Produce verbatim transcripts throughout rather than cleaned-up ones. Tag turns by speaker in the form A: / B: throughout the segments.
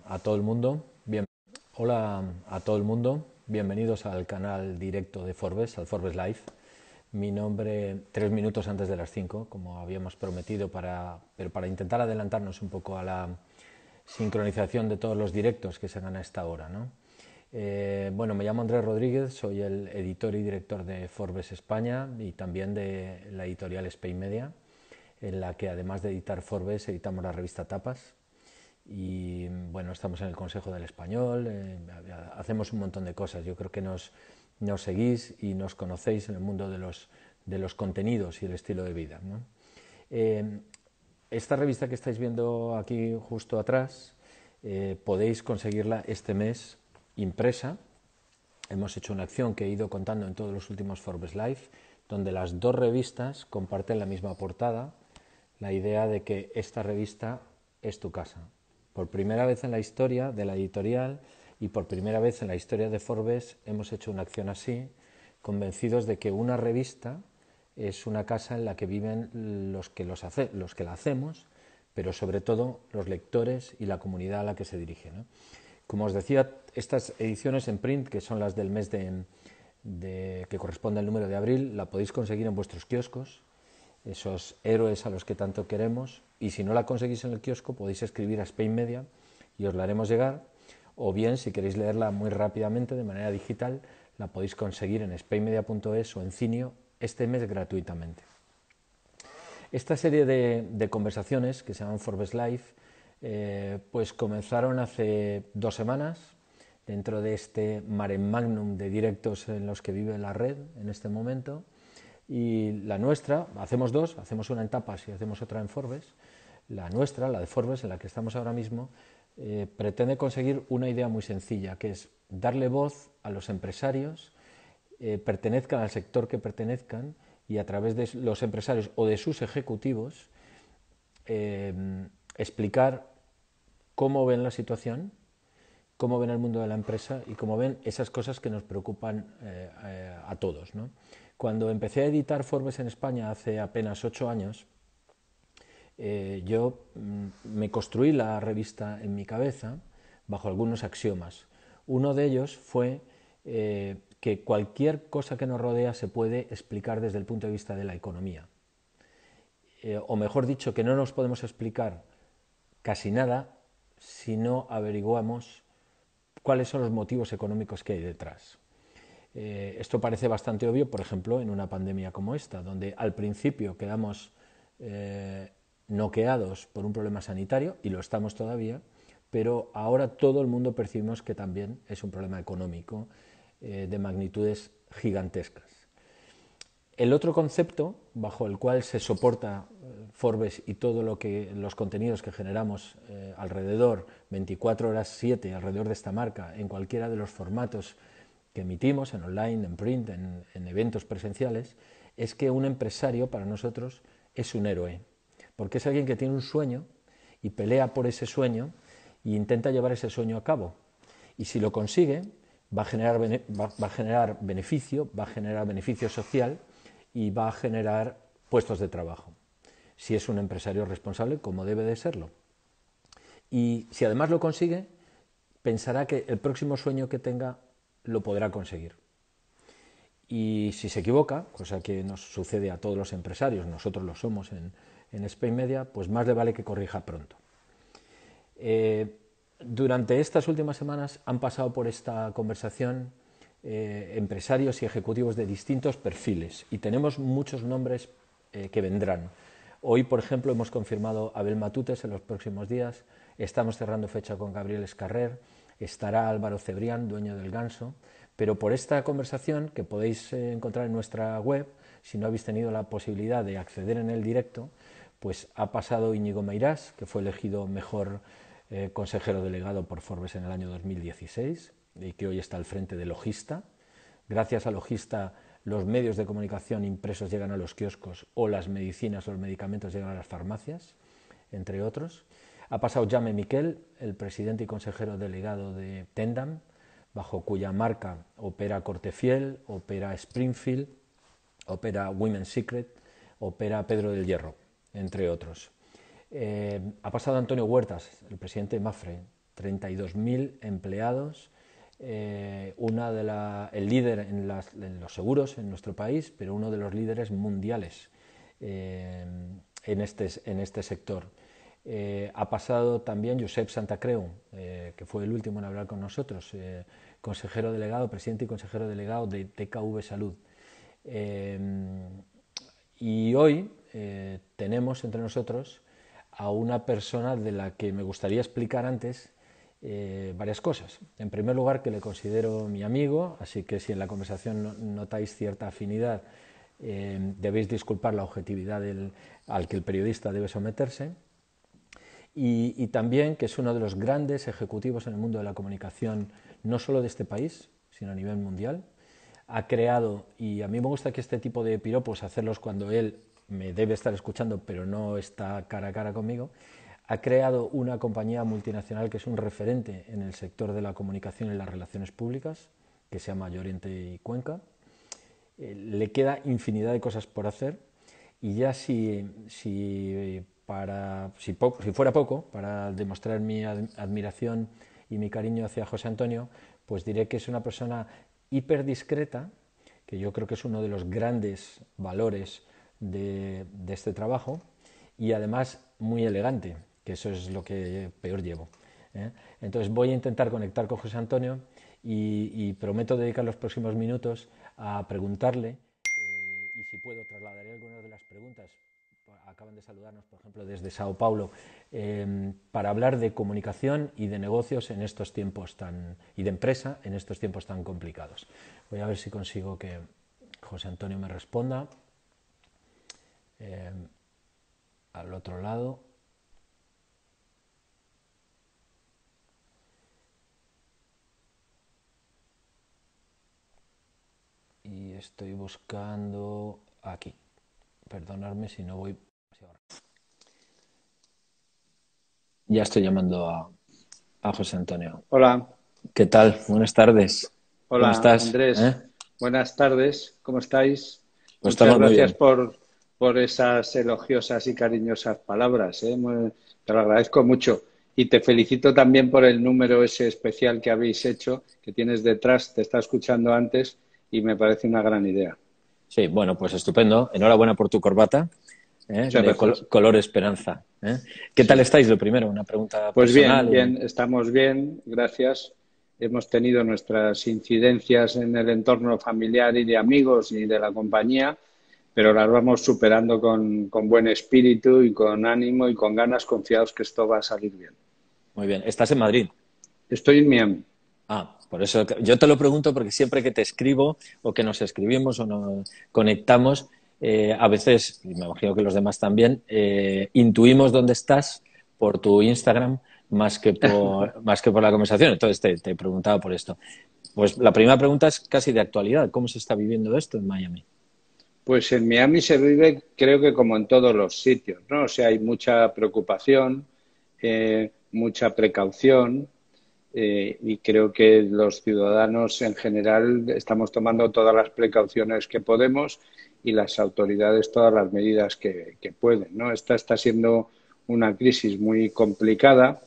A: a todo el mundo. Bien, hola a todo el mundo. Bienvenidos al canal directo de Forbes, al Forbes Live. Mi nombre, tres minutos antes de las cinco, como habíamos prometido, para, pero para intentar adelantarnos un poco a la sincronización de todos los directos que se hagan a esta hora, ¿no? Eh, bueno, me llamo Andrés Rodríguez, soy el editor y director de Forbes España y también de la editorial Spain Media, en la que además de editar Forbes editamos la revista Tapas. Y bueno, estamos en el Consejo del Español, eh, hacemos un montón de cosas. Yo creo que nos, nos seguís y nos conocéis en el mundo de los, de los contenidos y el estilo de vida, ¿no? Eh, esta revista que estáis viendo aquí justo atrás, eh, podéis conseguirla este mes impresa. Hemos hecho una acción que he ido contando en todos los últimos Forbes Live, donde las dos revistas comparten la misma portada, la idea de que esta revista es tu casa. Por primera vez en la historia de la editorial y por primera vez en la historia de Forbes hemos hecho una acción así, convencidos de que una revista es una casa en la que viven los que, los hace, los que la hacemos, pero sobre todo los lectores y la comunidad a la que se dirige, ¿no? Como os decía, estas ediciones en print, que son las del mes de, de, que corresponde al número de abril, la podéis conseguir en vuestros kioscos, esos héroes a los que tanto queremos, y si no la conseguís en el kiosco podéis escribir a Spain Media y os la haremos llegar, o bien si queréis leerla muy rápidamente de manera digital la podéis conseguir en spain media punto es o en Cinio este mes gratuitamente. Esta serie de, de conversaciones que se llaman Forbes Live eh, pues comenzaron hace dos semanas dentro de este mare magnum de directos en los que vive la red en este momento. Y la nuestra, hacemos dos, hacemos una en Tapas y hacemos otra en Forbes. La nuestra, la de Forbes, en la que estamos ahora mismo, eh, pretende conseguir una idea muy sencilla, que es darle voz a los empresarios, eh, pertenezcan al sector que pertenezcan, y a través de los empresarios o de sus ejecutivos, eh, explicar cómo ven la situación, cómo ven el mundo de la empresa y cómo ven esas cosas que nos preocupan eh, eh, a todos, ¿no? Cuando empecé a editar Forbes en España hace apenas ocho años, eh, yo mm, me construí la revista en mi cabeza bajo algunos axiomas. Uno de ellos fue eh, que cualquier cosa que nos rodea se puede explicar desde el punto de vista de la economía. Eh, o mejor dicho, que no nos podemos explicar casi nada si no averiguamos cuáles son los motivos económicos que hay detrás. Eh, esto parece bastante obvio, por ejemplo, en una pandemia como esta, donde al principio quedamos eh, noqueados por un problema sanitario, y lo estamos todavía, pero ahora todo el mundo percibimos que también es un problema económico eh, de magnitudes gigantescas. El otro concepto bajo el cual se soporta eh, Forbes y todo lo que los contenidos que generamos eh, alrededor, veinticuatro horas siete, alrededor de esta marca, en cualquiera de los formatos que emitimos, en online, en print, en, en eventos presenciales, es que un empresario para nosotros es un héroe, porque es alguien que tiene un sueño y pelea por ese sueño e intenta llevar ese sueño a cabo. Y si lo consigue, va a generar, va, va a generar beneficio, va a generar beneficio social y va a generar puestos de trabajo, si es un empresario responsable, como debe de serlo. Y si además lo consigue, pensará que el próximo sueño que tenga lo podrá conseguir. Y si se equivoca, cosa que nos sucede a todos los empresarios, nosotros lo somos en, en Spain Media, pues más le vale que corrija pronto. Eh, durante estas últimas semanas han pasado por esta conversación eh, empresarios y ejecutivos de distintos perfiles, y tenemos muchos nombres eh, que vendrán. Hoy, por ejemplo, hemos confirmado a Abel Matutes en los próximos días, estamos cerrando fecha con Gabriel Escarrer, estará Álvaro Cebrián, dueño del Ganso, pero por esta conversación, que podéis eh, encontrar en nuestra web, si no habéis tenido la posibilidad de acceder en el directo, pues ha pasado Íñigo Meirás, que fue elegido mejor eh, consejero delegado por Forbes en el año dos mil dieciséis y que hoy está al frente de Logista. Gracias a Logista, los medios de comunicación impresos llegan a los kioscos, o las medicinas o los medicamentos llegan a las farmacias, entre otros. Ha pasado Jaume Miquel, el presidente y consejero delegado de Tendam, bajo cuya marca opera Cortefiel, opera Springfield, opera Women's Secret, opera Pedro del Hierro, entre otros. Eh, ha pasado Antonio Huertas, el presidente de Mapfre, treinta y dos mil empleados, eh, una de la, el líder en, las, en los seguros en nuestro país, pero uno de los líderes mundiales eh, en, este, en este sector. Eh, ha pasado también Josep Santacreu, eh, que fue el último en hablar con nosotros, eh, consejero delegado, presidente y consejero delegado de T K V Salud. Eh, y hoy eh, tenemos entre nosotros a una persona de la que me gustaría explicar antes eh, varias cosas. En primer lugar, que le considero mi amigo, así que si en la conversación notáis cierta afinidad, eh, debéis disculpar la objetividad del, al que el periodista debe someterse. Y, y también que es uno de los grandes ejecutivos en el mundo de la comunicación, no solo de este país, sino a nivel mundial. Ha creado, y a mí me gusta que este tipo de piropos hacerlos cuando él me debe estar escuchando, pero no está cara a cara conmigo, ha creado una compañía multinacional que es un referente en el sector de la comunicación y las relaciones públicas, que se llama Llorente y Cuenca. Eh, le queda infinidad de cosas por hacer, y ya si, si, para, si, poco, si fuera poco, para demostrar mi admiración y mi cariño hacia José Antonio, pues diré que es una persona hiper discreta, que yo creo que es uno de los grandes valores de, de este trabajo, y además muy elegante, que eso es lo que peor llevo, ¿eh? Entonces voy a intentar conectar con José Antonio y, y prometo dedicar los próximos minutos a preguntarle, eh, y si puedo trasladaré algunas de las preguntas. Acaban de saludarnos, por ejemplo, desde Sao Paulo, eh, para hablar de comunicación y de negocios en estos tiempos tan, y de empresa en estos tiempos tan complicados. Voy a ver si consigo que José Antonio me responda. Eh, al otro lado. Y estoy buscando aquí. Perdonadme si no voy. Ya estoy llamando a, a José Antonio.
B: Hola.
A: ¿Qué tal? Buenas tardes. ¿Cómo
B: Hola,
A: estás? ¿Eh?
B: Andrés. Buenas tardes. ¿Cómo estáis?
A: Pues
B: Muchas
A: estamos muy
B: gracias
A: bien.
B: por, por esas elogiosas y cariñosas palabras, ¿eh? Muy- te lo agradezco mucho. Y te felicito también por el número ese especial que habéis hecho, que tienes detrás, te estaba escuchando antes y me parece una gran idea.
A: Sí, bueno, pues estupendo. Enhorabuena por tu corbata, ¿eh?
B: Muchas
A: De
B: gracias.
A: col color esperanza, ¿eh? ¿Qué tal
B: Sí.
A: estáis? Lo primero, una pregunta
B: Pues bien,
A: personal. Y...
B: bien, estamos bien, gracias. Hemos tenido nuestras incidencias en el entorno familiar y de amigos y de la compañía, pero las vamos superando con, con buen espíritu y con ánimo y con ganas, confiados que esto va a salir bien.
A: Muy bien. ¿Estás en Madrid?
B: Estoy en Miami.
A: Ah, por eso yo te lo pregunto, porque siempre que te escribo o que nos escribimos o nos conectamos, eh, a veces, y me imagino que los demás también, eh, intuimos dónde estás por tu Instagram más que por, más que por la conversación. Entonces te, te he preguntado por esto. Pues la primera pregunta es casi de actualidad. ¿Cómo se está viviendo esto en Miami?
B: Pues en Miami se vive, creo que como en todos los sitios, ¿no? O sea, hay mucha preocupación, eh, mucha precaución, eh, y creo que los ciudadanos en general estamos tomando todas las precauciones que podemos y las autoridades todas las medidas que, que pueden, ¿no? Esta está siendo una crisis muy complicada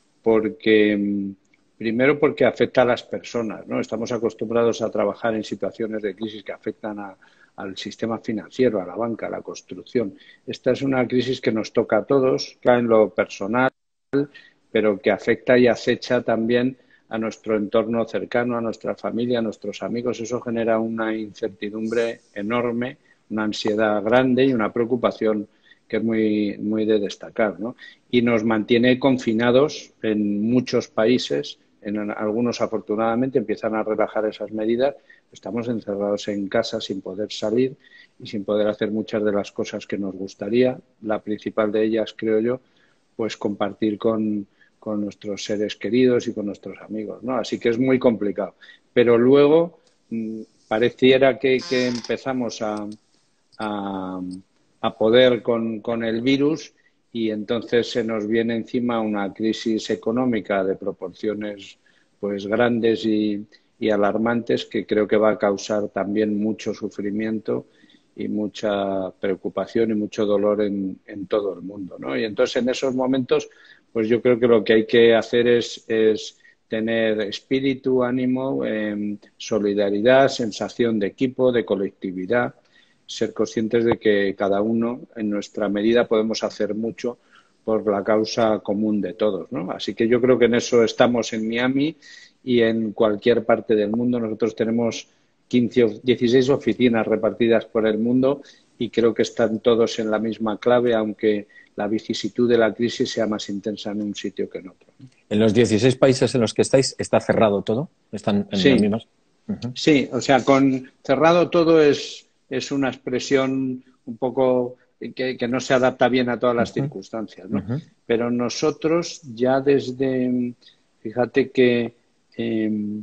B: porque, primero, porque afecta a las personas, ¿no? Estamos acostumbrados a trabajar en situaciones de crisis que afectan a, al sistema financiero, a la banca, a la construcción. Esta es una crisis que nos toca a todos, cae en lo personal, pero que afecta y acecha también a nuestro entorno cercano, a nuestra familia, a nuestros amigos. Eso genera una incertidumbre enorme, una ansiedad grande y una preocupación que es muy, muy de destacar, ¿no? Y nos mantiene confinados en muchos países. En algunos, afortunadamente, empiezan a relajar esas medidas. Estamos encerrados en casa sin poder salir y sin poder hacer muchas de las cosas que nos gustaría. La principal de ellas, creo yo, pues compartir con, con nuestros seres queridos y con nuestros amigos, ¿no? Así que es muy complicado. Pero luego mmm, pareciera que, que empezamos a, a, a poder con, con el virus y entonces se nos viene encima una crisis económica de proporciones pues grandes y, y alarmantes que creo que va a causar también mucho sufrimiento y mucha preocupación y mucho dolor en, en todo el mundo, ¿no? Y entonces en esos momentos pues yo creo que lo que hay que hacer es, es tener espíritu, ánimo, eh, solidaridad, sensación de equipo, de colectividad, ser conscientes de que cada uno, en nuestra medida, podemos hacer mucho por la causa común de todos, ¿no? Así que yo creo que en eso estamos en Miami y en cualquier parte del mundo. Nosotros tenemos quince o dieciséis oficinas repartidas por el mundo y creo que están todos en la misma clave, aunque la vicisitud de la crisis sea más intensa en un sitio que en otro.
A: ¿En los dieciséis países en los que estáis está cerrado todo? ¿Están en
B: Sí,
A: las mismas? Uh-huh.
B: Sí, o sea, con cerrado todo es, es una expresión un poco que, que no se adapta bien a todas las
A: Uh-huh.
B: circunstancias, ¿no?
A: Uh-huh.
B: Pero nosotros ya desde, fíjate que eh,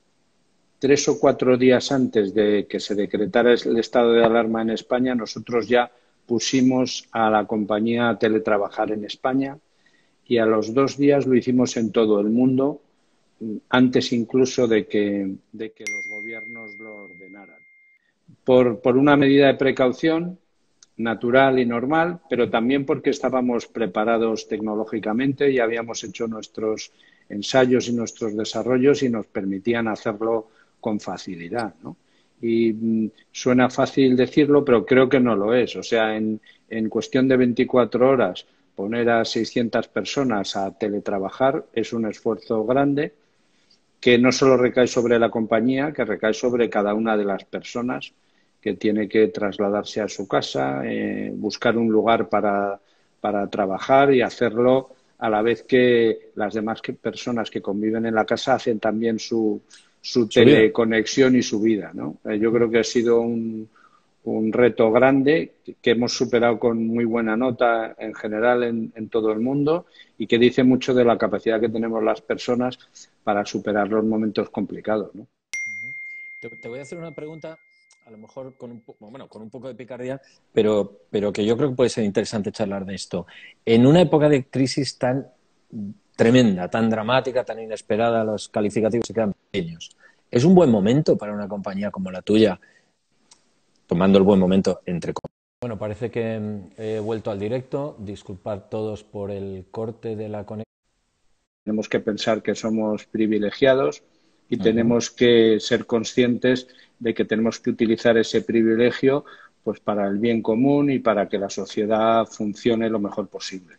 B: tres o cuatro días antes de que se decretara el estado de alarma en España, nosotros ya pusimos a la compañía a teletrabajar en España y a los dos días lo hicimos en todo el mundo, antes incluso de que, de que los gobiernos lo ordenaran. Por, por una medida de precaución natural y normal, pero también porque estábamos preparados tecnológicamente y habíamos hecho nuestros ensayos y nuestros desarrollos y nos permitían hacerlo con facilidad, ¿no? Y mm, suena fácil decirlo, pero creo que no lo es. O sea, en, en cuestión de veinticuatro horas poner a seiscientas personas a teletrabajar es un esfuerzo grande que no solo recae sobre la compañía, que recae sobre cada una de las personas que tiene que trasladarse a su casa, eh, buscar un lugar para, para trabajar y hacerlo a la vez que las demás que, personas que conviven en la casa hacen también su, su teleconexión y su vida, ¿no? Eh, yo creo que ha sido un, un reto grande que hemos superado con muy buena nota en general en, en todo el mundo y que dice mucho de la capacidad que tenemos las personas para superar los momentos complicados, ¿no?
A: Te, te voy a hacer una pregunta, a lo mejor con un, bueno, con un poco de picardía, pero, pero que yo creo que puede ser interesante charlar de esto. En una época de crisis tan tremenda, tan dramática, tan inesperada, los calificativos se quedan pequeños. ¿Es un buen momento para una compañía como la tuya, tomando el buen momento entre comillas? Bueno, parece que he vuelto al directo. Disculpad todos por el corte de la conexión.
B: Tenemos que pensar que somos privilegiados y uh-huh. tenemos que ser conscientes de que tenemos que utilizar ese privilegio pues para el bien común y para que la sociedad funcione lo mejor posible.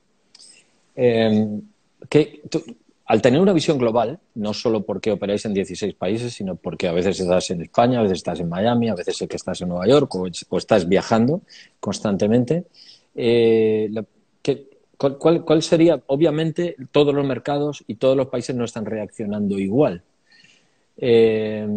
A: Eh, que, tú, al tener una visión global, no solo porque operáis en dieciséis países, sino porque a veces estás en España, a veces estás en Miami, a veces sé que estás en Nueva York o, o estás viajando constantemente, eh, que, ¿cuál, cuál, ¿cuál sería? Obviamente, todos los mercados y todos los países no están reaccionando igual. Eh,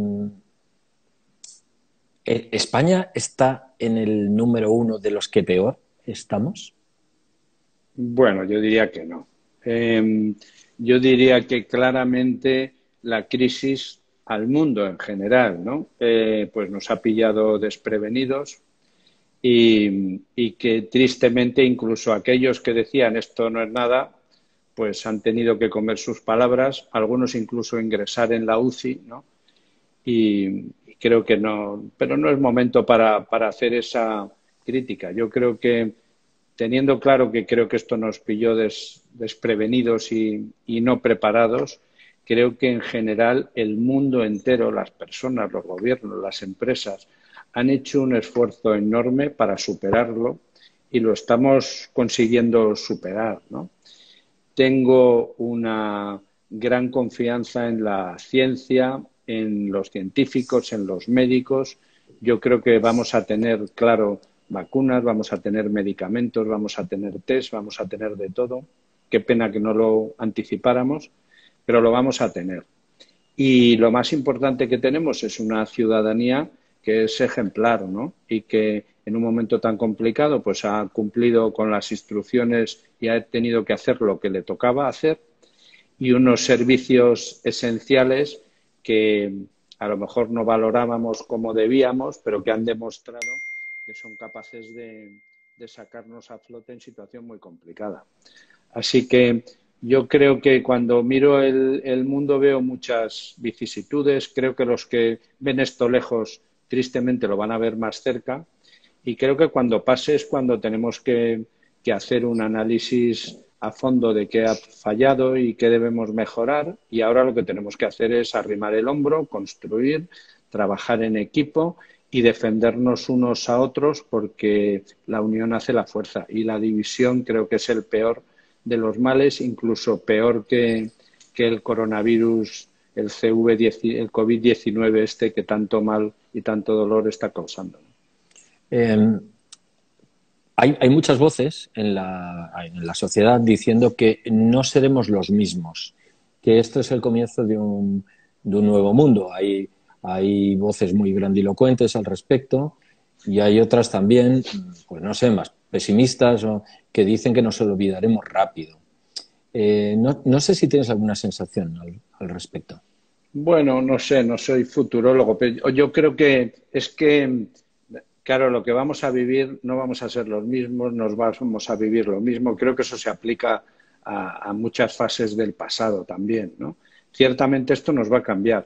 A: ¿España está en el número uno de los que peor estamos?
B: Bueno, yo diría que no. Eh, yo diría que claramente la crisis al mundo en general, ¿no? Eh, pues nos ha pillado desprevenidos y, y que tristemente incluso aquellos que decían esto no es nada, pues han tenido que comer sus palabras, algunos incluso ingresar en la U C I, ¿no? Y, y creo que no, pero no es momento para, para hacer esa crítica. Yo creo que teniendo claro que creo que esto nos pilló des, desprevenidos y, y no preparados, creo que en general el mundo entero, las personas, los gobiernos, las empresas, han hecho un esfuerzo enorme para superarlo y lo estamos consiguiendo superar, ¿no? Tengo una gran confianza en la ciencia, en los científicos, en los médicos. Yo creo que vamos a tener, claro, vacunas, vamos a tener medicamentos, vamos a tener test, vamos a tener de todo. Qué pena que no lo anticipáramos, pero lo vamos a tener. Y lo más importante que tenemos es una ciudadanía que es ejemplar, ¿no? Y que en un momento tan complicado pues ha cumplido con las instrucciones y ha tenido que hacer lo que le tocaba hacer y unos servicios esenciales que a lo mejor no valorábamos como debíamos, pero que han demostrado que son capaces de, de sacarnos a flote en situación muy complicada. Así que yo creo que cuando miro el, el mundo veo muchas vicisitudes, creo que los que ven esto lejos tristemente lo van a ver más cerca y creo que cuando pase es cuando tenemos que, que hacer un análisis a fondo de qué ha fallado y qué debemos mejorar, y ahora lo que tenemos que hacer es arrimar el hombro, construir, trabajar en equipo y defendernos unos a otros, porque la unión hace la fuerza, y la división creo que es el peor de los males, incluso peor que, que el coronavirus, el C V diez, el COVID diecinueve este que tanto mal y tanto dolor está causando.
A: Eh, hay, hay muchas voces en la, en la sociedad diciendo que no seremos los mismos, que esto es el comienzo de un, de un nuevo mundo. Hay, hay voces muy grandilocuentes al respecto y hay otras también, pues no sé, más pesimistas, o que dicen que nos olvidaremos rápido. Eh, no, no sé si tienes alguna sensación al, al respecto.
B: Bueno, no sé, no soy futurólogo, pero yo creo que es que, claro, lo que vamos a vivir no vamos a ser los mismos, nos vamos a vivir lo mismo. Creo que eso se aplica a, a muchas fases del pasado también, ¿no? Ciertamente esto nos va a cambiar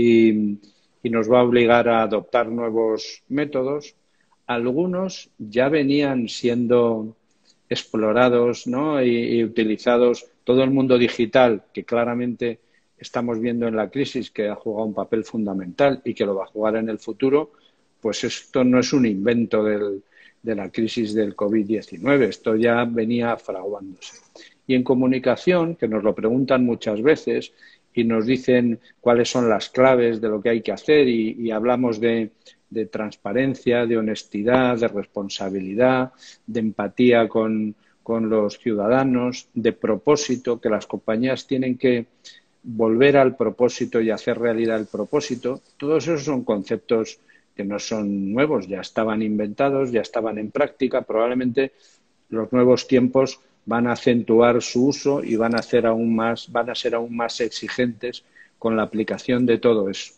B: y, y nos va a obligar a adoptar nuevos métodos. Algunos ya venían siendo explorados, ¿no? y, y utilizados. Todo el mundo digital, que claramente estamos viendo en la crisis que ha jugado un papel fundamental y que lo va a jugar en el futuro, pues esto no es un invento del, de la crisis del COVID diecinueve, esto ya venía fraguándose. Y en comunicación, que nos lo preguntan muchas veces y nos dicen cuáles son las claves de lo que hay que hacer, y, y hablamos de, de transparencia, de honestidad, de responsabilidad, de empatía con, con los ciudadanos, de propósito, que las compañías tienen que volver al propósito y hacer realidad el propósito. Todos esos son conceptos que no son nuevos, ya estaban inventados, ya estaban en práctica. Probablemente los nuevos tiempos van a acentuar su uso y van a hacer aún más, van a ser aún más exigentes con la aplicación de todo eso.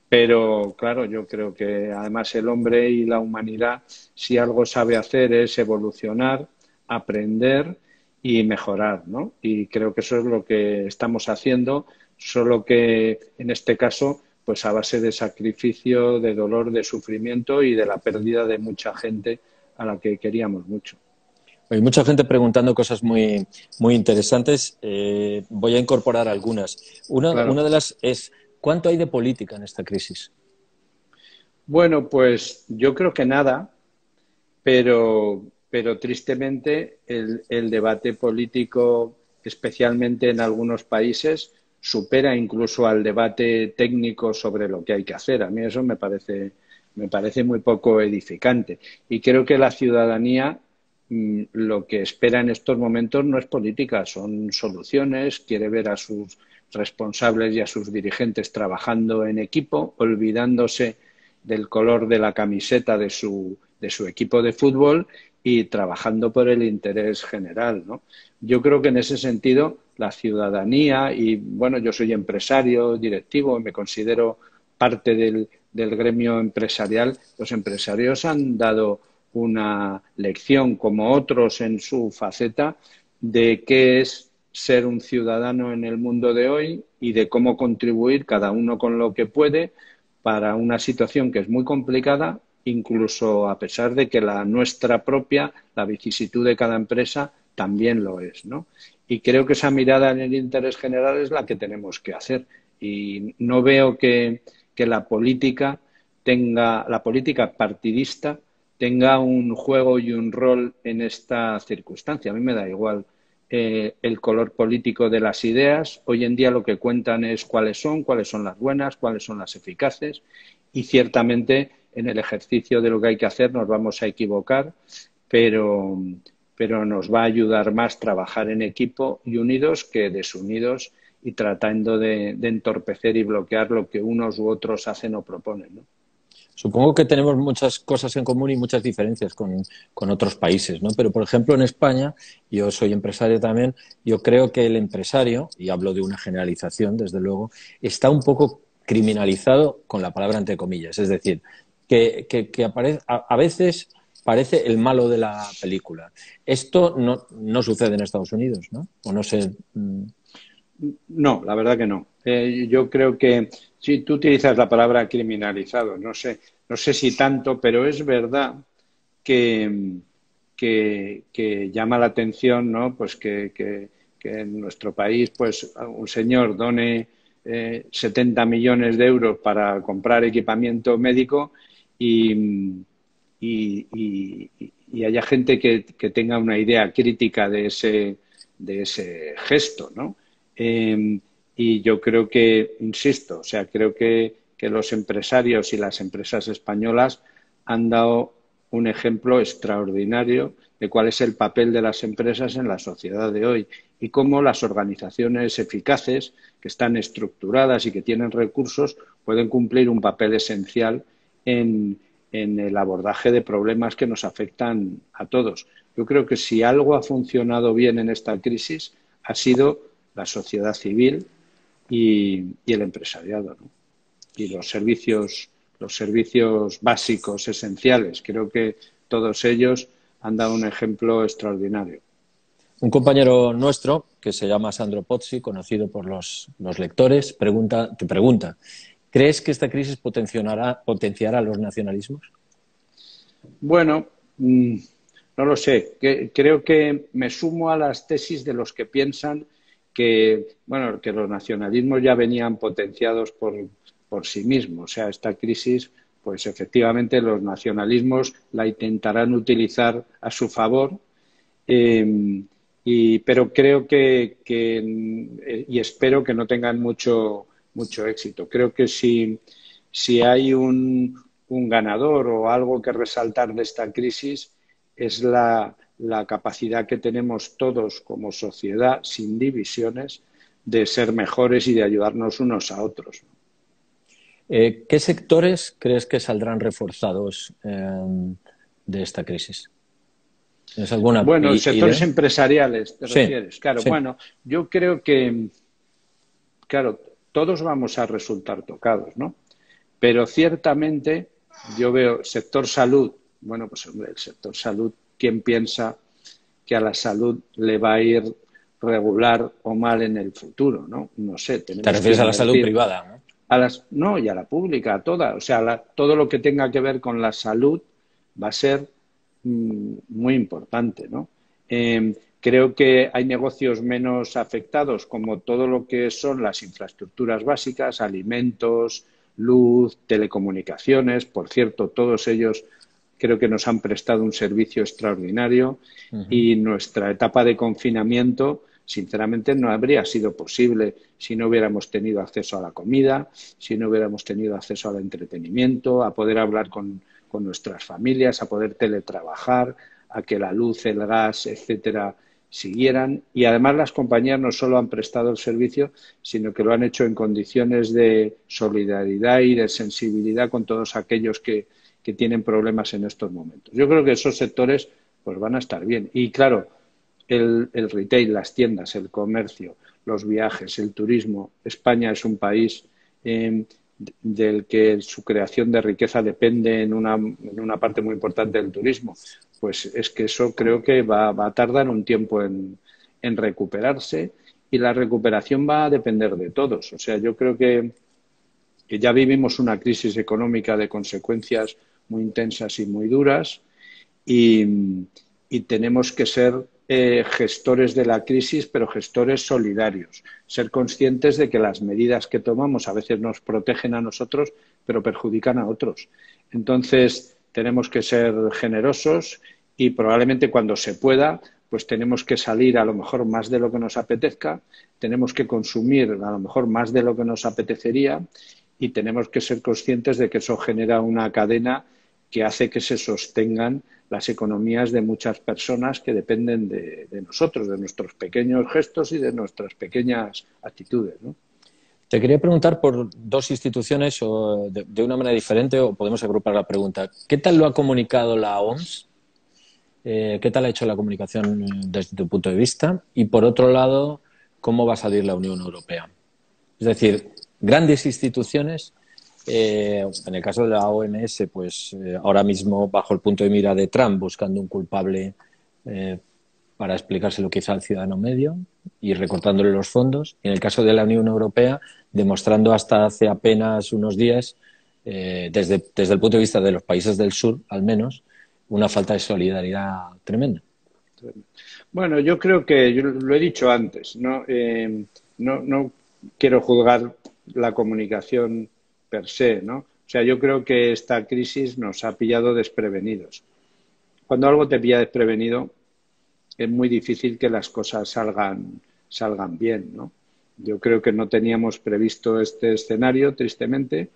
B: Pero, claro, yo creo que además el hombre y la humanidad, si algo sabe hacer, es evolucionar, aprender y mejorar, ¿no? Y creo que eso es lo que estamos haciendo, solo que en este caso, pues a base de sacrificio, de dolor, de sufrimiento y de la pérdida de mucha gente a la que queríamos mucho.
A: Hay mucha gente preguntando cosas muy, muy interesantes. Eh, voy a incorporar algunas. Una,
B: Claro.
A: una de las es, ¿cuánto hay de política en esta crisis?
B: Bueno, pues yo creo que nada, pero, pero tristemente el, el debate político, especialmente en algunos países, supera incluso al debate técnico sobre lo que hay que hacer. A mí eso me parece, me parece muy poco edificante. Y creo que la ciudadanía mmm, lo que espera en estos momentos no es política, son soluciones, quiere ver a sus responsables y a sus dirigentes trabajando en equipo, olvidándose del color de la camiseta de su, de su equipo de fútbol y trabajando por el interés general, ¿no? Yo creo que en ese sentido la ciudadanía, y bueno, yo soy empresario, directivo, me considero parte del, del gremio empresarial, los empresarios han dado una lección, como otros en su faceta, de qué es ser un ciudadano en el mundo de hoy y de cómo contribuir cada uno con lo que puede para una situación que es muy complicada, incluso a pesar de que la nuestra propia, la vicisitud de cada empresa, también lo es, ¿no? Y creo que esa mirada en el interés general es la que tenemos que hacer. Y no veo que, que la política tenga, la política partidista tenga un juego y un rol en esta circunstancia. A mí me da igual eh, el color político de las ideas. Hoy en día lo que cuentan es cuáles son, cuáles son las buenas, cuáles son las eficaces, y ciertamente en el ejercicio de lo que hay que hacer nos vamos a equivocar, pero, pero nos va a ayudar más trabajar en equipo y unidos que desunidos y tratando de, de entorpecer y bloquear lo que unos u otros hacen o proponen, ¿no?
A: Supongo que tenemos muchas cosas en común y muchas diferencias con, con otros países, ¿no? Pero, por ejemplo, en España, yo soy empresario también, yo creo que el empresario, y hablo de una generalización, desde luego, está un poco criminalizado con la palabra entre comillas. Es decir, que, que, que aparece, a, a veces parece el malo de la película. Esto no, no sucede en Estados Unidos, ¿no? O no sé.
B: No, la verdad que no. Eh, yo creo que si tú utilizas la palabra criminalizado, no sé, no sé si tanto, pero es verdad que, que, que llama la atención, ¿no? Pues que, que, que en nuestro país pues un señor done eh, setenta millones de euros para comprar equipamiento médico y, y, y, y haya gente que, que tenga una idea crítica de ese, de ese gesto, ¿no? Eh, y yo creo que, insisto, o sea, creo que, que los empresarios y las empresas españolas han dado un ejemplo extraordinario de cuál es el papel de las empresas en la sociedad de hoy y cómo las organizaciones eficaces, que están estructuradas y que tienen recursos, pueden cumplir un papel esencial en, en el abordaje de problemas que nos afectan a todos. Yo creo que si algo ha funcionado bien en esta crisis ha sido la sociedad civil y, y el empresariado, ¿no? Y los servicios, los servicios básicos, esenciales. Creo que todos ellos han dado un ejemplo extraordinario.
A: Un compañero nuestro, que se llama Sandro Pozzi, conocido por los, los lectores, pregunta, te pregunta, ¿crees que esta crisis potenciará, potenciará los nacionalismos?
B: Bueno, mmm, no lo sé. Que, creo que me sumo a las tesis de los que piensan que, bueno, que los nacionalismos ya venían potenciados por, por sí mismos. O sea, esta crisis, pues efectivamente los nacionalismos la intentarán utilizar a su favor. Eh, Y, pero creo que, que, y espero que no tengan mucho, mucho éxito. Creo que si, si hay un, un ganador o algo que resaltar de esta crisis es la, la capacidad que tenemos todos como sociedad, sin divisiones, de ser mejores y de ayudarnos unos a otros.
A: Eh, ¿Qué sectores crees que saldrán reforzados eh, de esta crisis? ¿Tienes alguna
B: Bueno, sectores
A: idea?
B: empresariales, ¿te
A: Sí,
B: refieres? Claro,
A: sí.
B: bueno, yo creo que, claro, todos vamos a resultar tocados, ¿no? Pero ciertamente yo veo sector salud, bueno, pues hombre, el sector salud, ¿quién piensa que a la salud le va a ir regular o mal en el futuro, ¿no? No sé,
A: Te
B: tenemos que
A: refieres a la salud
B: invertir
A: privada, ¿no?
B: a las, no, y a la pública, a toda, o sea, la, todo lo que tenga que ver con la salud va a ser mmm, muy importante, ¿no? Eh, creo que hay negocios menos afectados, como todo lo que son las infraestructuras básicas, alimentos, luz, telecomunicaciones. Por cierto, todos ellos creo que nos han prestado un servicio extraordinario
A: Uh-huh.
B: y nuestra etapa de confinamiento, sinceramente, no habría sido posible si no hubiéramos tenido acceso a la comida, si no hubiéramos tenido acceso al entretenimiento, a poder hablar con, con nuestras familias, a poder teletrabajar, a que la luz, el gas, etcétera, siguieran. Y además las compañías no solo han prestado el servicio, sino que lo han hecho en condiciones de solidaridad y de sensibilidad con todos aquellos que, que tienen problemas en estos momentos. Yo creo que esos sectores pues van a estar bien. Y claro, el, el retail, las tiendas, el comercio, los viajes, el turismo. España es un país eh, del que su creación de riqueza depende en una, en una parte muy importante del turismo. Pues es que eso creo que va, va a tardar un tiempo en, en recuperarse y la recuperación va a depender de todos. O sea, yo creo que, que ya vivimos una crisis económica de consecuencias muy intensas y muy duras y, y tenemos que ser eh, gestores de la crisis, pero gestores solidarios. Ser conscientes de que las medidas que tomamos a veces nos protegen a nosotros, pero perjudican a otros. Entonces, tenemos que ser generosos y probablemente cuando se pueda, pues tenemos que salir a lo mejor más de lo que nos apetezca, tenemos que consumir a lo mejor más de lo que nos apetecería y tenemos que ser conscientes de que eso genera una cadena que hace que se sostengan las economías de muchas personas que dependen de, de nosotros, de nuestros pequeños gestos y de nuestras pequeñas actitudes, ¿no?
A: Te quería preguntar por dos instituciones o de, de una manera diferente, o podemos agrupar la pregunta. ¿Qué tal lo ha comunicado la O M S? Eh, ¿Qué tal ha hecho la comunicación desde tu punto de vista? Y por otro lado, ¿cómo va a salir la Unión Europea? Es decir, grandes instituciones, eh, en el caso de la O M S, pues eh, ahora mismo bajo el punto de mira de Trump, buscando un culpable eh, para explicárselo quizá al ciudadano medio y recortándole los fondos. Y en el caso de la Unión Europea, demostrando hasta hace apenas unos días, eh, desde, desde el punto de vista de los países del sur, al menos, una falta de solidaridad tremenda.
B: Bueno, yo creo que, yo lo he dicho antes, no, eh, no, no quiero juzgar la comunicación per se, ¿no? O sea, yo creo que esta crisis nos ha pillado desprevenidos. Cuando algo te pilla desprevenido, es muy difícil que las cosas salgan, salgan bien, ¿no? Yo creo que no teníamos previsto este escenario, tristemente,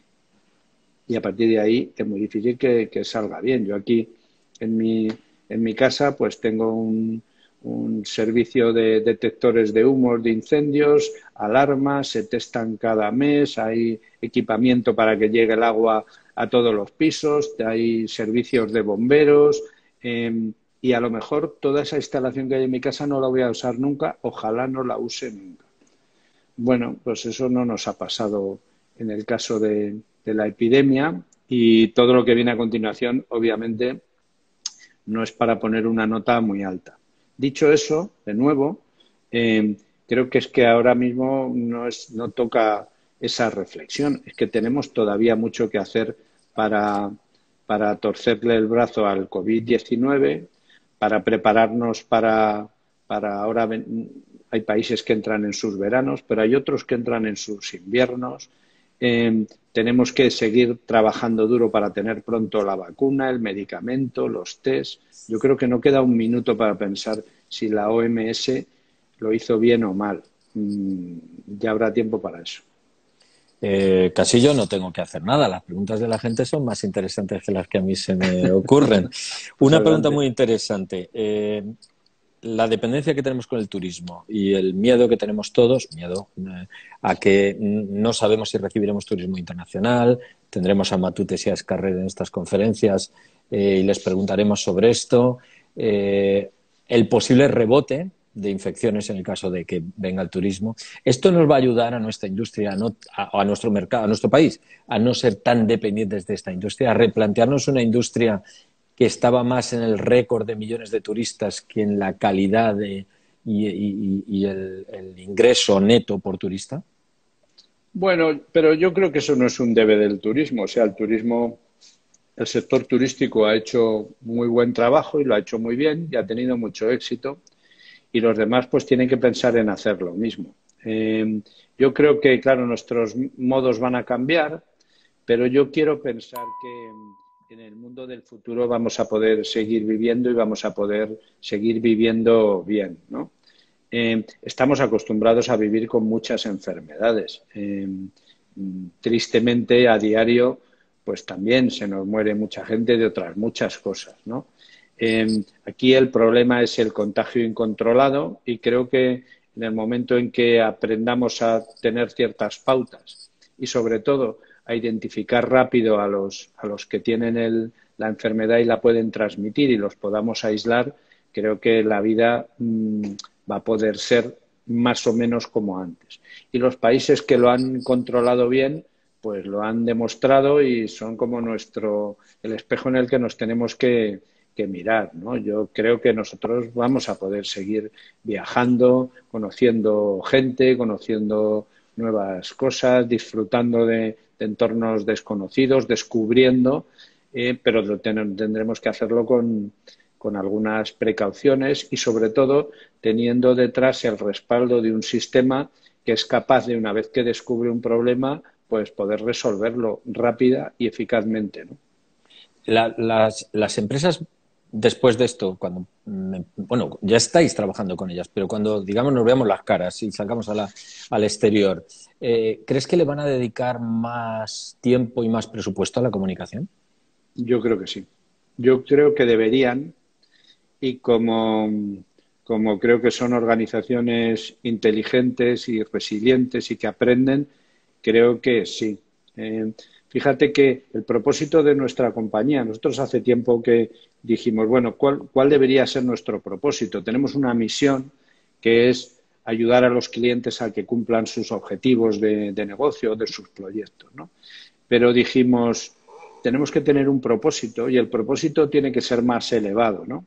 B: y a partir de ahí es muy difícil que, que salga bien. Yo aquí, en mi, en mi casa, pues tengo un, un servicio de detectores de humos, de incendios, alarmas, se testan cada mes, hay equipamiento para que llegue el agua a todos los pisos, hay servicios de bomberos, eh, y a lo mejor toda esa instalación que hay en mi casa no la voy a usar nunca, ojalá no la use nunca. Bueno, pues eso no nos ha pasado en el caso de, de la epidemia, y todo lo que viene a continuación, obviamente, no es para poner una nota muy alta. Dicho eso, de nuevo, eh, creo que es que ahora mismo no, es, no toca esa reflexión. Es que tenemos todavía mucho que hacer para, para torcerle el brazo al COVID diecinueve, para prepararnos para, para ahora. Hay países que entran en sus veranos, pero hay otros que entran en sus inviernos. Eh, tenemos que seguir trabajando duro para tener pronto la vacuna, el medicamento, los test. Yo creo que no queda un minuto para pensar si la O M S lo hizo bien o mal. Mm, ya habrá tiempo para eso.
A: Eh, casi yo no tengo que hacer nada. Las preguntas de la gente son más interesantes que las que a mí se me ocurren.
B: Pues
A: Una pregunta
B: adelante.
A: muy interesante. Eh, la dependencia que tenemos con el turismo y el miedo que tenemos todos, miedo eh, a que no sabemos si recibiremos turismo internacional, tendremos a Matutes y a Escarrer en estas conferencias eh, y les preguntaremos sobre esto, eh, el posible rebote de infecciones en el caso de que venga el turismo. Esto nos va a ayudar a nuestra industria, a, no, a, a nuestro mercado, a nuestro país, a no ser tan dependientes de esta industria, a replantearnos una industria que estaba más en el récord de millones de turistas que en la calidad de, y, y, y el, el ingreso neto por turista?
B: Bueno, pero yo creo que eso no es un debe del turismo. O sea, el turismo, el sector turístico ha hecho muy buen trabajo y lo ha hecho muy bien y ha tenido mucho éxito. Y los demás pues tienen que pensar en hacer lo mismo. Eh, yo creo que, claro, nuestros modos van a cambiar, pero yo quiero pensar que en el mundo del futuro vamos a poder seguir viviendo y vamos a poder seguir viviendo bien, ¿no? Eh, estamos acostumbrados a vivir con muchas enfermedades. Eh, tristemente, a diario, pues también se nos muere mucha gente de otras muchas cosas, ¿no? Eh, aquí el problema es el contagio incontrolado, y creo que en el momento en que aprendamos a tener ciertas pautas y, sobre todo, a identificar rápido a los, a los que tienen el, la enfermedad y la pueden transmitir, y los podamos aislar, creo que la vida mmm, va a poder ser más o menos como antes. Y los países que lo han controlado bien, pues lo han demostrado y son como nuestro, el espejo en el que nos tenemos que, que mirar, ¿no? Yo creo que nosotros vamos a poder seguir viajando, conociendo gente, conociendo nuevas cosas, disfrutando de, de entornos desconocidos, descubriendo, eh, pero lo ten, tendremos que hacerlo con, con algunas precauciones y, sobre todo, teniendo detrás el respaldo de un sistema que es capaz de, una vez que descubre un problema, pues poder resolverlo rápida y eficazmente, ¿no?
A: La, las, las empresas, después de esto, cuando, bueno, ya estáis trabajando con ellas, pero cuando, digamos, nos veamos las caras y salgamos a la, al exterior, eh, ¿crees que le van a dedicar más tiempo y más presupuesto a la comunicación?
B: Yo creo que sí. Yo creo que deberían, y como, como creo que son organizaciones inteligentes y resilientes y que aprenden, creo que sí. Eh, fíjate que el propósito de nuestra compañía, nosotros hace tiempo que dijimos, bueno, ¿cuál, cuál debería ser nuestro propósito? Tenemos una misión que es ayudar a los clientes a que cumplan sus objetivos de, de negocio, de sus proyectos, ¿no? Pero dijimos, tenemos que tener un propósito, y el propósito tiene que ser más elevado, ¿no?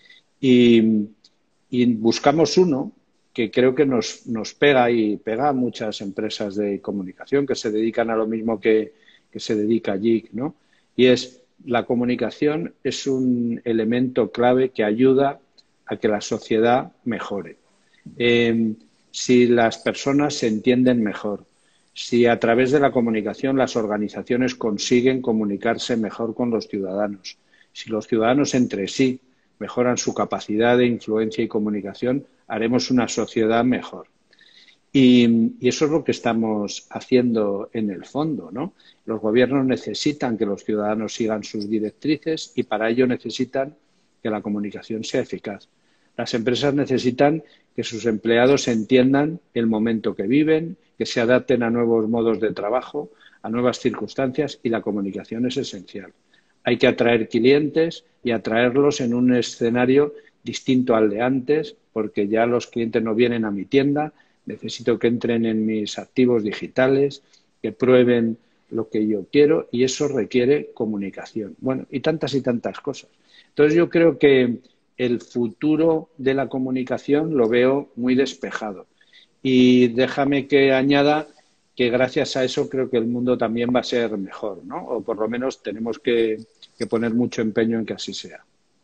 B: Y, y buscamos uno que creo que nos, nos pega y pega a muchas empresas de comunicación que se dedican a lo mismo que, que se dedica J I C, ¿no? Y es la comunicación es un elemento clave que ayuda a que la sociedad mejore. Eh, si las personas se entienden mejor, si a través de la comunicación las organizaciones consiguen comunicarse mejor con los ciudadanos, si los ciudadanos entre sí mejoran su capacidad de influencia y comunicación, haremos una sociedad mejor. Y, y eso es lo que estamos haciendo en el fondo, ¿no? Los gobiernos necesitan que los ciudadanos sigan sus directrices y para ello necesitan que la comunicación sea eficaz. Las empresas necesitan que sus empleados entiendan el momento que viven, que se adapten a nuevos modos de trabajo, a nuevas circunstancias y la comunicación es esencial. Hay que atraer clientes y atraerlos en un escenario distinto al de antes, porque ya los clientes no vienen a mi tienda, necesito que entren en mis activos digitales, que prueben lo que yo quiero y eso requiere comunicación. Bueno, y tantas y tantas cosas. Entonces yo creo que el futuro de la comunicación lo veo muy despejado. Y déjame que añada que gracias a eso creo que el mundo también va a ser mejor, ¿no? O por lo menos tenemos que, que poner mucho empeño en que así sea.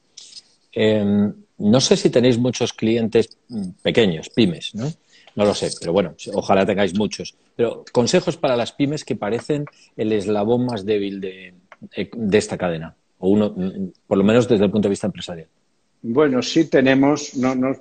A: Eh, no sé si tenéis muchos clientes pequeños, pymes, ¿no? No lo sé, pero bueno, ojalá tengáis muchos. Pero consejos para las pymes que parecen el eslabón más débil de, de esta cadena, o uno, por lo menos desde el punto de vista empresarial.
B: Bueno, sí tenemos, no, no,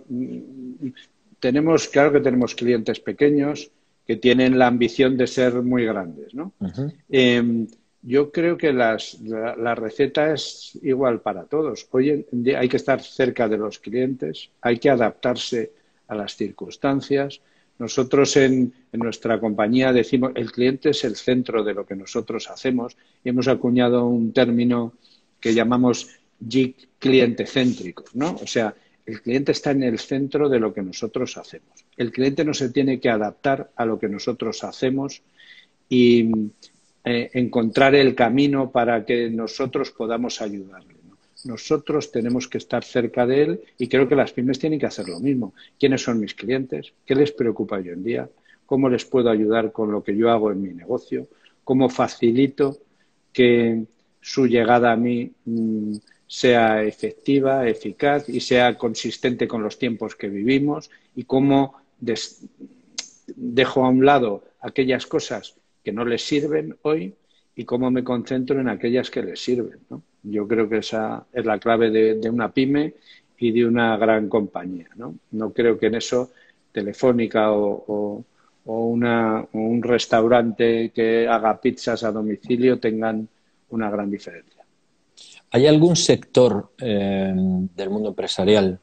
B: tenemos, claro que tenemos clientes pequeños que tienen la ambición de ser muy grandes, ¿no? Uh-huh. eh, yo creo que las, la, la receta es igual para todos. Hoy en día hay que estar cerca de los clientes, hay que adaptarse a las circunstancias. Nosotros en, en nuestra compañía decimos el cliente es el centro de lo que nosotros hacemos y hemos acuñado un término que llamamos G I C cliente céntricos, ¿no? O sea, el cliente está en el centro de lo que nosotros hacemos. El cliente no se tiene que adaptar a lo que nosotros hacemos y eh, encontrar el camino para que nosotros podamos ayudarle, ¿no? Nosotros tenemos que estar cerca de él y creo que las pymes tienen que hacer lo mismo. ¿Quiénes son mis clientes? ¿Qué les preocupa hoy en día? ¿Cómo les puedo ayudar con lo que yo hago en mi negocio? ¿Cómo facilito que su llegada a mí mmm, sea efectiva, eficaz y sea consistente con los tiempos que vivimos? ¿Y cómo des- dejo a un lado aquellas cosas que no les sirven hoy y cómo me concentro en aquellas que les sirven, ¿no? Yo creo que esa es la clave de, de una pyme y de una gran compañía, ¿no? No creo que en eso Telefónica o, o, o, una, o un restaurante que haga pizzas a domicilio tengan una gran diferencia.
A: ¿Hay algún sector eh, del mundo empresarial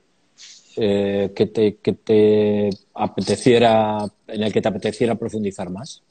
A: eh, que, te, que te apeteciera, en el que te apeteciera profundizar más?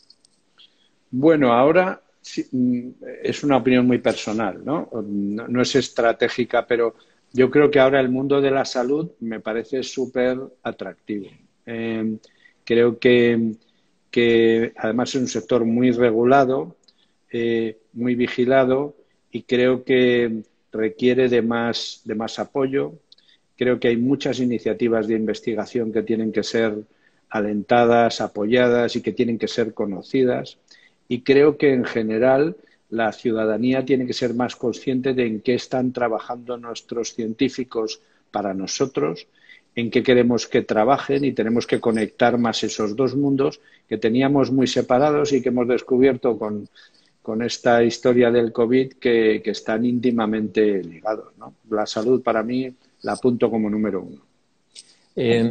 B: Bueno, ahora sí, es una opinión muy personal, ¿no? No, no es estratégica, pero yo creo que ahora el mundo de la salud me parece súper atractivo. Eh, creo que, que además es un sector muy regulado, eh, muy vigilado y creo que requiere de más, de más apoyo. Creo que hay muchas iniciativas de investigación que tienen que ser alentadas, apoyadas y que tienen que ser conocidas. Y creo que, en general, la ciudadanía tiene que ser más consciente de en qué están trabajando nuestros científicos para nosotros, en qué queremos que trabajen y tenemos que conectar más esos dos mundos que teníamos muy separados y que hemos descubierto con, con esta historia del COVID que, que están íntimamente ligados, ¿no? La salud, para mí, la apunto como número uno.
A: Eh...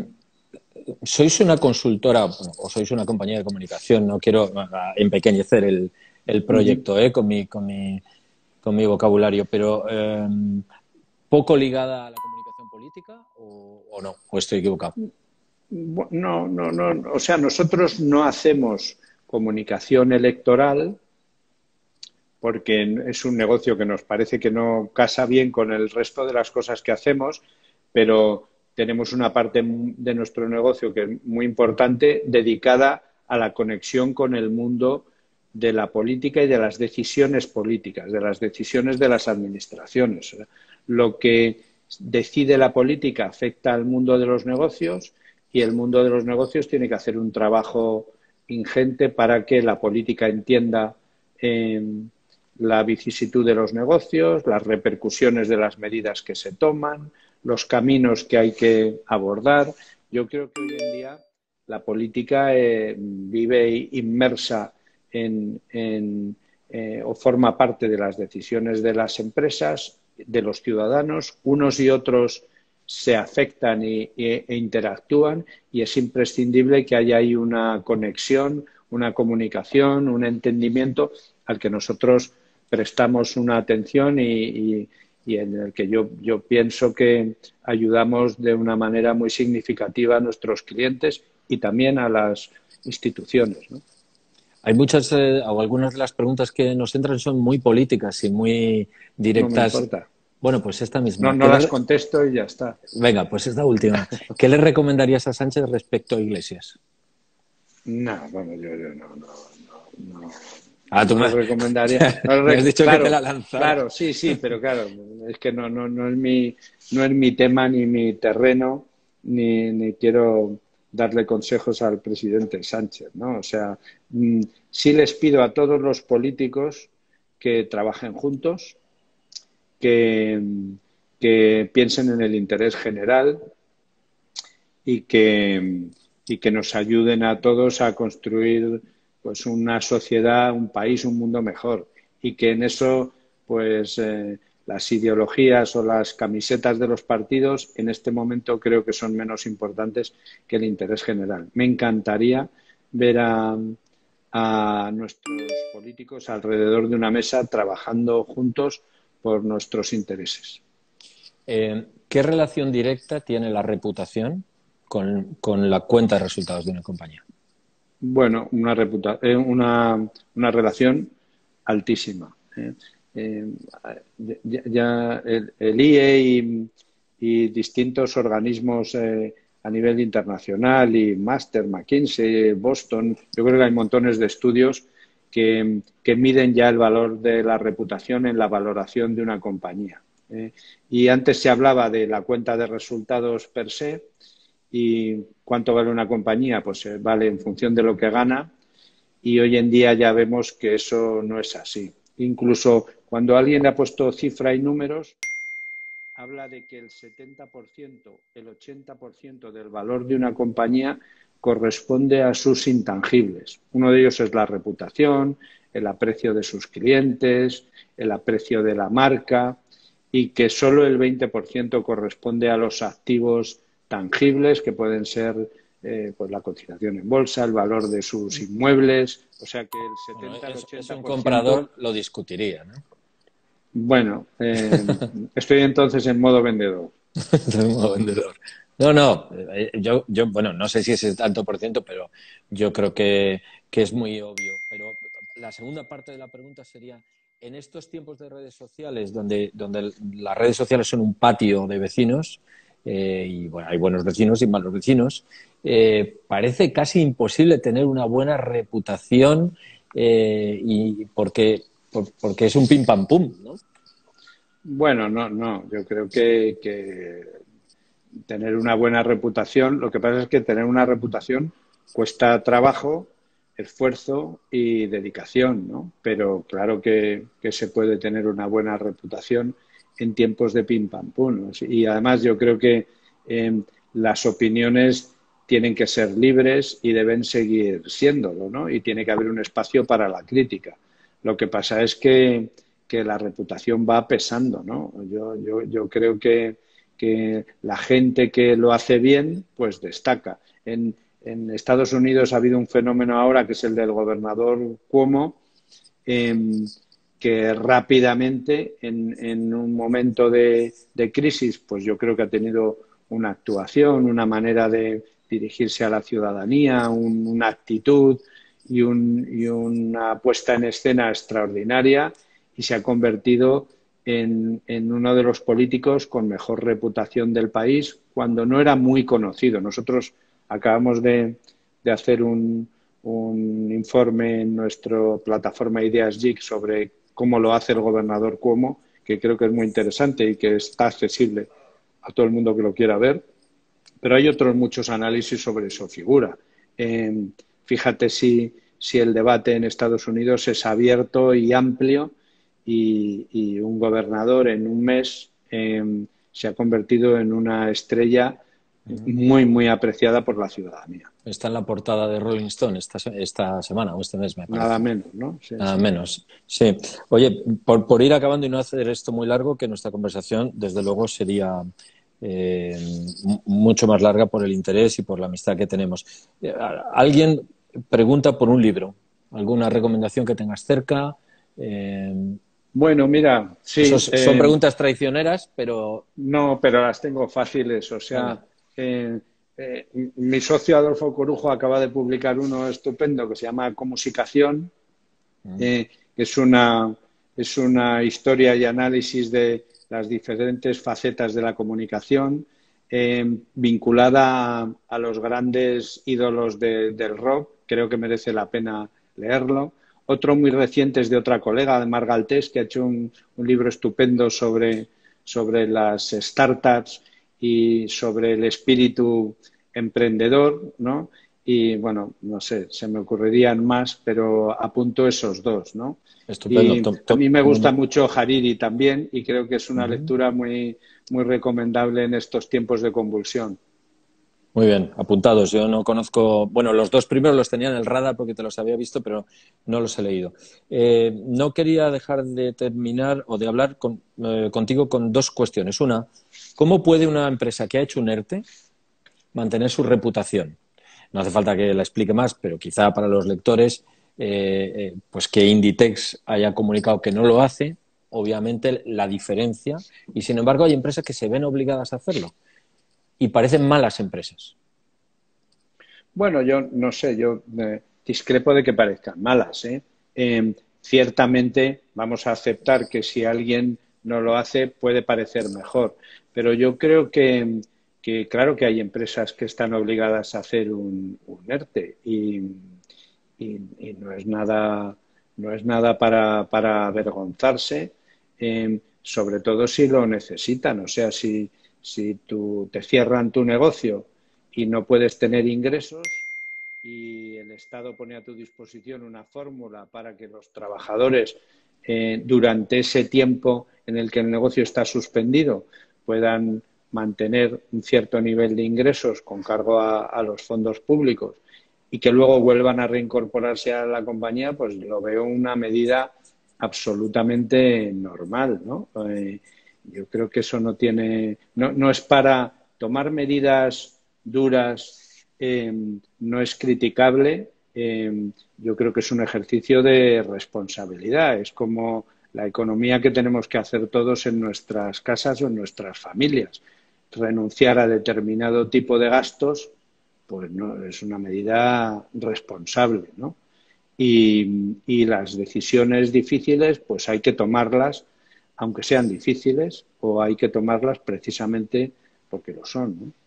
A: Sois una consultora o sois una compañía de comunicación, no quiero empequeñecer el, el proyecto uh-huh. eh, con, mi, con, mi, con mi vocabulario, pero eh, ¿poco ligada a la comunicación política o, o no? ¿O estoy equivocado?
B: No, no, no. O sea, nosotros no hacemos comunicación electoral porque es un negocio que nos parece que no casa bien con el resto de las cosas que hacemos, pero tenemos una parte de nuestro negocio que es muy importante dedicada a la conexión con el mundo de la política y de las decisiones políticas, de las decisiones de las administraciones. Lo que decide la política afecta al mundo de los negocios y el mundo de los negocios tiene que hacer un trabajo ingente para que la política entienda eh, la vicisitud de los negocios, las repercusiones de las medidas que se toman, los caminos que hay que abordar. Yo creo que hoy en día la política eh, vive inmersa en, en eh, o forma parte de las decisiones de las empresas, de los ciudadanos. Unos y otros se afectan y, y, e interactúan, y es imprescindible que haya ahí una conexión, una comunicación, un entendimiento al que nosotros prestamos una atención y, y, y en el que yo, yo pienso que ayudamos de una manera muy significativa a nuestros clientes y también a las instituciones, ¿no?
A: Hay muchas eh, o algunas de las preguntas que nos entran son muy políticas y muy directas.
B: No me importa.
A: Bueno, pues esta misma.
B: No, no las le... contesto y ya está.
A: Venga, pues esta última. ¿Qué le recomendarías a Sánchez respecto a Iglesias?
B: No, bueno, yo, yo no, no, no, no.
A: Ah, tú
B: no
A: me
B: recomendaría. No
A: me has dicho
B: claro,
A: que te la lanzara.
B: Claro, sí, sí, pero claro, es que no, no, no es mi, no es mi tema ni mi terreno, ni, ni quiero darle consejos al presidente Sánchez, ¿no? O sea, sí les pido a todos los políticos que trabajen juntos, que, que piensen en el interés general y que, y que nos ayuden a todos a construir pues una sociedad, un país, un mundo mejor, y que en eso pues eh, las ideologías o las camisetas de los partidos en este momento creo que son menos importantes que el interés general. Me encantaría ver a, a nuestros políticos alrededor de una mesa trabajando juntos por nuestros intereses.
A: Eh, ¿Qué relación directa tiene la reputación con, con la cuenta de resultados de una compañía?
B: Bueno, una, reputa eh, una, una relación altísima. ¿eh? Eh, ya, ya el, el I E y, y distintos organismos eh, a nivel internacional y Master, McKinsey, Boston, yo creo que hay montones de estudios que, que miden ya el valor de la reputación en la valoración de una compañía. ¿eh? Y antes se hablaba de la cuenta de resultados per se. ¿Y cuánto vale una compañía? Pues eh, vale en función de lo que gana, y hoy en día ya vemos que eso no es así. Incluso cuando alguien le ha puesto cifra y números, habla de que el setenta por ciento, el ochenta por ciento del valor de una compañía corresponde a sus intangibles. Uno de ellos es la reputación, el aprecio de sus clientes, el aprecio de la marca, y que solo el veinte por ciento corresponde a los activos tangibles, que pueden ser eh, pues la cotización en bolsa, el valor de sus inmuebles, o sea que el setenta
A: bueno,
B: al
A: es,
B: ochenta por ciento...
A: es un comprador lo discutiría, ¿no?
B: Bueno, eh, estoy entonces en modo vendedor.
A: en modo vendedor. No, no, yo, yo, bueno, no sé si es el tanto por ciento, pero yo creo que, que es muy obvio. Pero la segunda parte de la pregunta sería, en estos tiempos de redes sociales, donde, donde las redes sociales son un patio de vecinos, eh, y bueno, hay buenos vecinos y malos vecinos, eh, parece casi imposible tener una buena reputación, eh, y porque, por, porque es un pim pam pum, ¿no?
B: Bueno, no, no, yo creo que, que tener una buena reputación, lo que pasa es que tener una reputación cuesta trabajo, esfuerzo y dedicación, ¿no? Pero claro que, que se puede tener una buena reputación en tiempos de pim pam pum, ¿no? Y además yo creo que eh, las opiniones tienen que ser libres y deben seguir siéndolo, ¿no? Y tiene que haber un espacio para la crítica. Lo que pasa es que, que la reputación va pesando, ¿no? Yo, yo, yo creo que, que la gente que lo hace bien, pues destaca. En, en Estados Unidos ha habido un fenómeno ahora que es el del gobernador Cuomo, eh, que rápidamente, en, en un momento de, de crisis, pues yo creo que ha tenido una actuación, una manera de dirigirse a la ciudadanía, un, una actitud y, un, y una puesta en escena extraordinaria, y se ha convertido en, en uno de los políticos con mejor reputación del país cuando no era muy conocido. Nosotros acabamos de, de hacer un, un informe en nuestra plataforma Ideas Geek sobre cómo lo hace el gobernador Cuomo, que creo que es muy interesante y que está accesible a todo el mundo que lo quiera ver. Pero hay otros muchos análisis sobre su figura. Eh, fíjate si, si el debate en Estados Unidos es abierto y amplio, y, y un gobernador en un mes eh, se ha convertido en una estrella muy, muy apreciada por la ciudadanía.
A: Está en la portada de Rolling Stone esta, esta semana o este mes, me
B: Nada
A: parece.
B: menos, ¿no? Sí,
A: Nada
B: sí.
A: menos, sí. Oye, por, por ir acabando y no hacer esto muy largo, que nuestra conversación, desde luego, sería eh, mucho más larga por el interés y por la amistad que tenemos. Eh, alguien pregunta por un libro, alguna recomendación que tengas cerca. Eh,
B: Bueno, mira,
A: esos
B: sí,
A: son
B: eh,
A: preguntas traicioneras, pero
B: no, pero las tengo fáciles. O sea,
A: venga.
B: eh, eh, mi socio Adolfo Corujo acaba de publicar uno estupendo que se llama Comunicación. Eh, es una, es una historia y análisis de las diferentes facetas de la comunicación, eh, vinculada a, a los grandes ídolos de, del rock. Creo que merece la pena leerlo. Otro muy reciente es de otra colega, de Mar Galtés, que ha hecho un, un libro estupendo sobre, sobre las startups y sobre el espíritu emprendedor, ¿no? Y bueno, no sé, se me ocurrirían más, pero apunto esos dos, ¿no?
A: Estupendo.
B: Y
A: To-
B: a
A: to-
B: mí me gusta
A: tomo-
B: mucho Hariri también y creo que es una
A: Ujú.
B: lectura muy, muy recomendable en estos tiempos de convulsión.
A: Muy bien, apuntados. Yo no conozco, bueno, los dos primeros los tenía en el radar porque te los había visto, pero no los he leído. Eh, no quería dejar de terminar o de hablar con, eh, contigo con dos cuestiones. Una, ¿cómo puede una empresa que ha hecho un ERTE mantener su reputación? No hace falta que la explique más, pero quizá para los lectores, eh, eh, pues que Inditex haya comunicado que no lo hace, obviamente la diferencia, y sin embargo hay empresas que se ven obligadas a hacerlo y parecen malas empresas.
B: Bueno, yo no sé, yo eh, discrepo de que parezcan malas, ¿eh? Eh, ciertamente vamos a aceptar que si alguien no lo hace puede parecer mejor, pero yo creo que, que claro que hay empresas que están obligadas a hacer un, un ERTE y, y, y no es nada, no es nada para, para avergonzarse, eh, sobre todo si lo necesitan. O sea, si, si tú, te cierran tu negocio y no puedes tener ingresos y el Estado pone a tu disposición una fórmula para que los trabajadores eh, durante ese tiempo en el que el negocio está suspendido puedan mantener un cierto nivel de ingresos con cargo a, a los fondos públicos y que luego vuelvan a reincorporarse a la compañía, pues lo veo una medida absolutamente normal, ¿no? Eh, yo creo que eso no tiene, no, no es para tomar medidas duras, eh, no es criticable. Eh, yo creo que es un ejercicio de responsabilidad. Es como la economía que tenemos que hacer todos en nuestras casas o en nuestras familias. Renunciar a determinado tipo de gastos pues no es una medida responsable, ¿no? Y, y las decisiones difíciles, pues hay que tomarlas, aunque sean difíciles, o hay que tomarlas precisamente porque lo son, ¿no?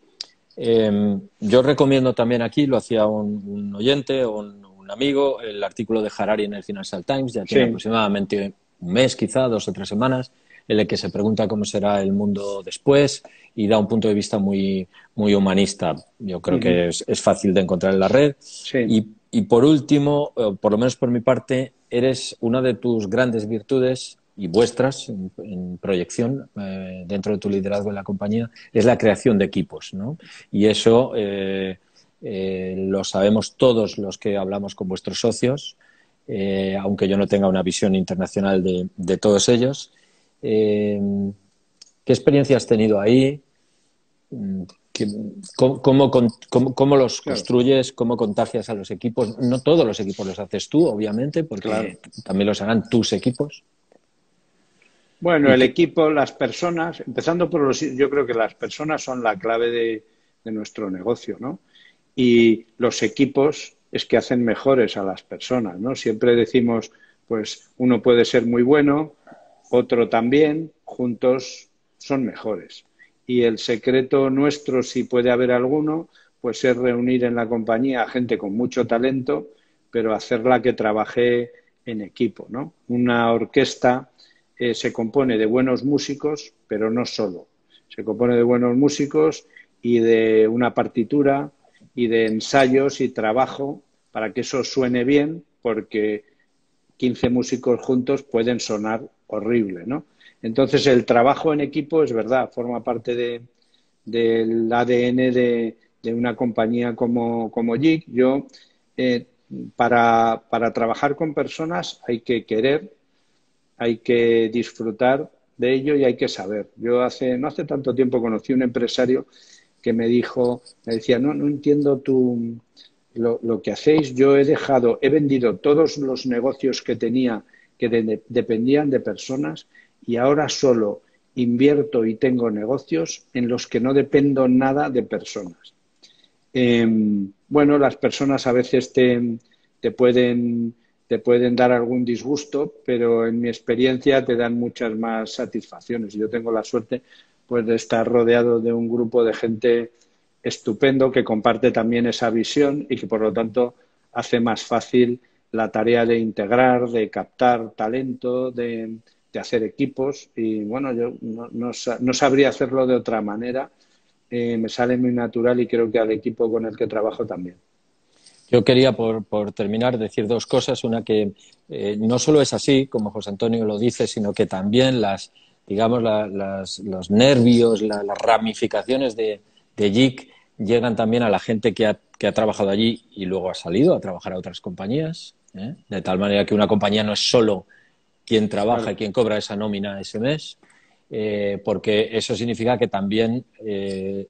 A: Eh, yo recomiendo también aquí, lo hacía un, un oyente o un, un, amigo, el artículo de Harari en el Financial Times, ya tiene
B: Sí.
A: aproximadamente un mes, quizá dos o tres semanas, en el que se pregunta cómo será el mundo después y da un punto de vista muy, muy humanista. Yo creo
B: Uh-huh.
A: que es, es fácil de encontrar en la red.
B: Sí.
A: Y, y por último, eh, por lo menos por mi parte, eres una de tus grandes virtudes y vuestras en, en proyección eh, dentro de tu liderazgo en la compañía es la creación de equipos, ¿no? Y eso eh, eh, lo sabemos todos los que hablamos con vuestros socios, eh, aunque yo no tenga una visión internacional de, de todos ellos. Eh, ¿Qué experiencia has tenido ahí? ¿Qué, cómo, cómo, cómo, ¿Cómo los
B: Claro,
A: construyes? ¿Cómo contagias a los equipos? No todos los equipos los haces tú, obviamente,
B: claro.
A: porque también los harán tus equipos.
B: Bueno,
A: Y
B: el
A: que,
B: equipo, las personas, empezando por los, yo creo que las personas son la clave de, de nuestro negocio, ¿no? Y los equipos es que hacen mejores a las personas, ¿no? Siempre decimos, pues uno puede ser muy bueno, otro también, juntos son mejores. Y el secreto nuestro, si puede haber alguno, pues es reunir en la compañía a gente con mucho talento, pero hacerla que trabaje en equipo, ¿no? Una orquesta eh, se compone de buenos músicos, pero no solo. Se compone de buenos músicos y de una partitura y de ensayos y trabajo para que eso suene bien, porque quince músicos juntos pueden sonar horrible, ¿no? Entonces, el trabajo en equipo es verdad, forma parte de, del A D N de, de una compañía como, como Jig. Yo, eh, para, para trabajar con personas hay que querer, hay que disfrutar de ello y hay que saber. Yo hace, no hace tanto tiempo conocí un empresario que me dijo, me decía, no, no entiendo tu, lo, lo que hacéis. Yo he dejado, he vendido todos los negocios que tenía que de, dependían de personas y ahora solo invierto y tengo negocios en los que no dependo nada de personas. Eh, bueno, las personas a veces te, te pueden te pueden dar algún disgusto, pero en mi experiencia te dan muchas más satisfacciones. Yo tengo la suerte pues de estar rodeado de un grupo de gente estupendo que comparte también esa visión y que por lo tanto hace más fácil la tarea de integrar, de captar talento, de, de hacer equipos y bueno, yo no, no, no sabría hacerlo de otra manera, eh, me sale muy natural y creo que al equipo con el que trabajo también.
A: Yo quería, por, por terminar, decir dos cosas. Una, que eh, no solo es así, como José Antonio lo dice, sino que también las, digamos, la, las, los nervios, la, las ramificaciones de, de Jig llegan también a la gente que ha, que ha trabajado allí y luego ha salido a trabajar a otras compañías, ¿eh? De tal manera que una compañía no es solo quien trabaja
B: Claro.
A: y quien cobra esa nómina ese mes, eh, porque eso significa que también eh,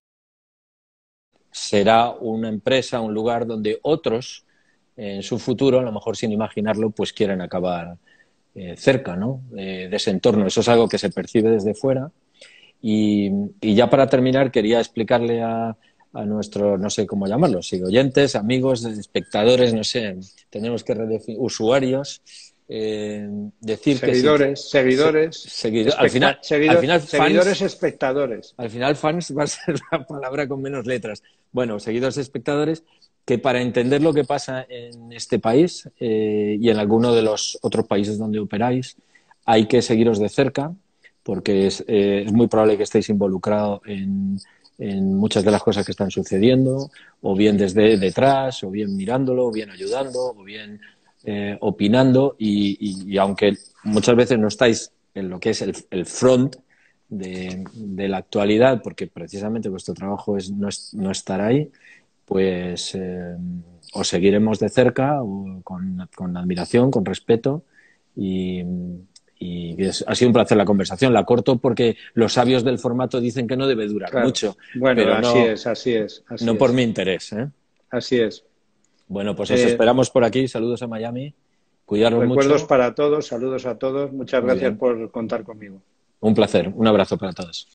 A: será una empresa, un lugar donde otros en su futuro, a lo mejor sin imaginarlo, pues quieren acabar eh, cerca, ¿no? Eh, de ese entorno. Eso es algo que se percibe desde fuera. Y, y ya para terminar, quería explicarle a, a nuestros, no sé cómo llamarlos, si oyentes, amigos, espectadores, no sé, tenemos que redefinir, usuarios, eh, decir que si
B: Seguidores,
A: se,
B: seguidores,
A: seguido, al
B: especta
A: final, al
B: seguidor,
A: final
B: seguidores,
A: fans,
B: espectadores.
A: al final fans va a ser la palabra con menos letras. Bueno, seguidores, espectadores, que para entender lo que pasa en este país eh, y en alguno de los otros países donde operáis, hay que seguiros de cerca, porque es, eh, es muy probable que estéis involucrados en, en muchas de las cosas que están sucediendo, o bien desde detrás, o bien mirándolo, o bien ayudando, o bien eh, opinando, y, y, y aunque muchas veces no estáis en lo que es el, el front de, de la actualidad, porque precisamente vuestro trabajo es no, es, no estar ahí, pues eh, os seguiremos de cerca, o con, con admiración, con respeto, y, y es, ha sido un placer la conversación. La corto porque los sabios del formato dicen que no debe durar
B: Claro.
A: mucho,
B: Bueno,
A: pero
B: así
A: no,
B: es, así es, así
A: no por mi
B: es,
A: interés, ¿eh?
B: así es.
A: Bueno, pues os
B: Eh,
A: esperamos por aquí. Saludos a Miami. Cuidaros
B: recuerdos
A: mucho.
B: para todos, saludos a todos. Muchas
A: Muy
B: gracias
A: bien.
B: por contar conmigo.
A: Un placer. Un abrazo para todos.